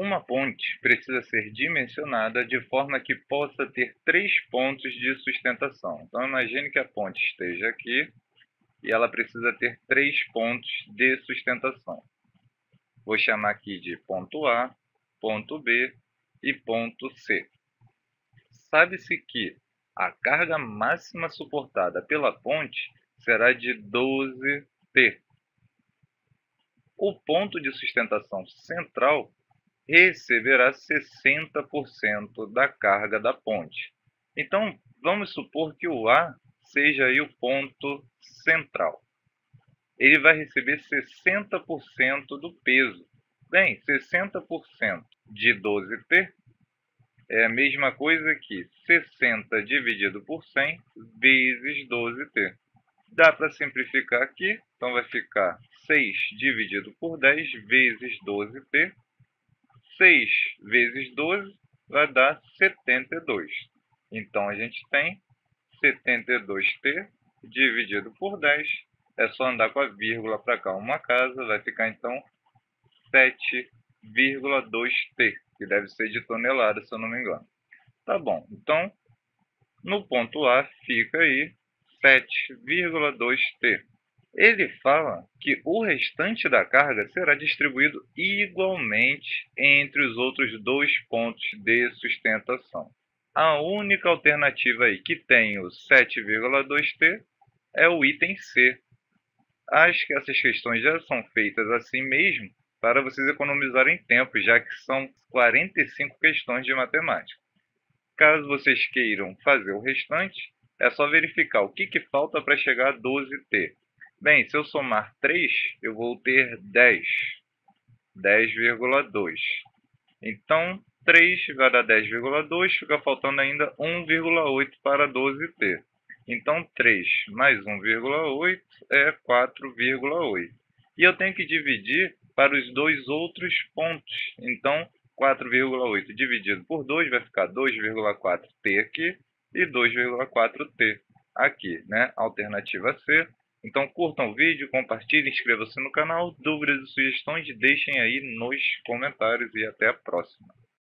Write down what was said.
Uma ponte precisa ser dimensionada de forma que possa ter 3 pontos de sustentação. Então, imagine que a ponte esteja aqui e ela precisa ter 3 pontos de sustentação. Vou chamar aqui de ponto A, ponto B e ponto C. Sabe-se que a carga máxima suportada pela ponte será de 12T. O ponto de sustentação central receberá 60% da carga da ponte. Então, vamos supor que o A seja aí o ponto central. Ele vai receber 60% do peso. Bem, 60% de 12T é a mesma coisa que 60 dividido por 100 vezes 12T. Dá para simplificar aqui, então vai ficar 6 dividido por 10 vezes 12T. 6 vezes 12 vai dar 72. Então, a gente tem 72T dividido por 10. É só andar com a vírgula para cá uma casa, vai ficar então 7,2T, que deve ser de tonelada, se eu não me engano. Tá bom, então no ponto A fica aí 7,2T. Ele fala que o restante da carga será distribuído igualmente entre os outros 2 pontos de sustentação. A única alternativa aí que tem o 7,2T é o item C. Acho que essas questões já são feitas assim mesmo para vocês economizarem tempo, já que são 45 questões de matemática. Caso vocês queiram fazer o restante, é só verificar o que falta para chegar a 12T. Bem, se eu somar 3, eu vou ter 10, 10,2. Então, 3 vai dar 10,2, fica faltando ainda 1,8 para 12T. Então, 3 mais 1,8 é 4,8. E eu tenho que dividir para os dois outros pontos. Então, 4,8 dividido por 2 vai ficar 2,4T aqui e 2,4T aqui, né? Alternativa C. Então, curtam o vídeo, compartilhem, inscrevam-se no canal. Dúvidas e sugestões deixem aí nos comentários e até a próxima.